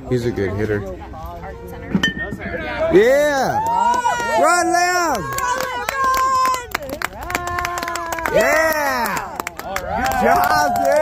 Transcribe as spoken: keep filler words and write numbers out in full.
He's a good hitter. Yeah! Run, Liam! Yeah! Good job, dude!